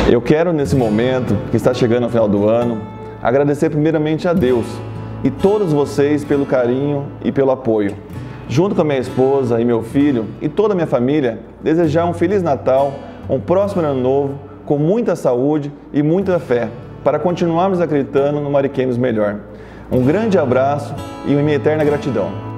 Eu quero, nesse momento, que está chegando ao final do ano, agradecer primeiramente a Deus e todos vocês pelo carinho e pelo apoio. Junto com a minha esposa e meu filho e toda a minha família, desejar um Feliz Natal, um próximo Ano Novo, com muita saúde e muita fé, para continuarmos acreditando no Mariquenhos melhor. Um grande abraço e minha eterna gratidão.